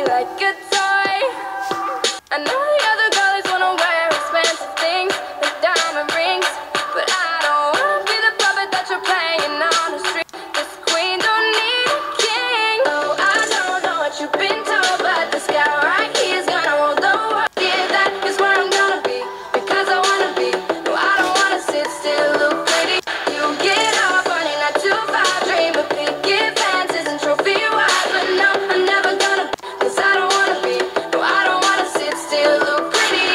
me like a toy. I know the other girls wanna wear expensive things like diamond rings, but I don't wanna be the puppet that you're playing on the street. This queen don't need a king. Oh, I don't know what you've been told, but this guy right here's gonna rule the world. Yeah, that is where I'm gonna be, because I wanna be. No, I don't wanna sit still, look pretty. You get up on a 9 to 5 dream of picket fences and trophy wives, but no, I'm never gonna be, cause I don't wanna be. No, I don't wanna sit still, look pretty.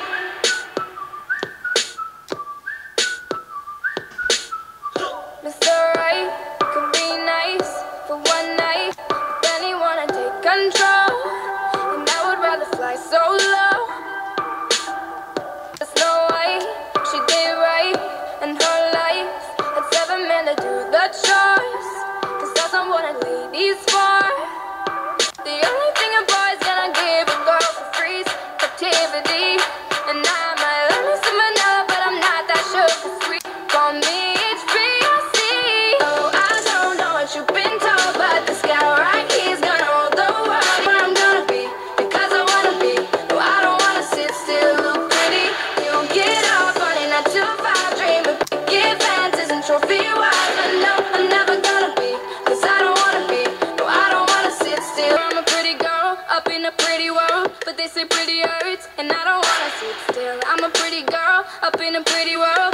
Mr. Right could be nice for one night, but then he wanna take control, and I would rather fly so low. There's no way she did right in her life had 7 men to do the chores, cause that's not what a lady's for. The only thing a boy's gonna give a girl for free is captivity, and I might love me some vanilla, but I'm not that sugar sweet. Call me HBC. Oh, I don't know what you've been told, but this guy right here's gonna rule the world. Where I'm gonna be, because I wanna be. No, I don't wanna sit still, look pretty. You get up on a 9 to 5 dream of picket fences and trophy wives, but no, I'm never gonna be, cause I don't wanna be. No, I don't wanna sit still. I'm a pretty girl up in a pretty world, but they say pretty hurts, and I don't wanna sit still. I'm a pretty girl up in a pretty world,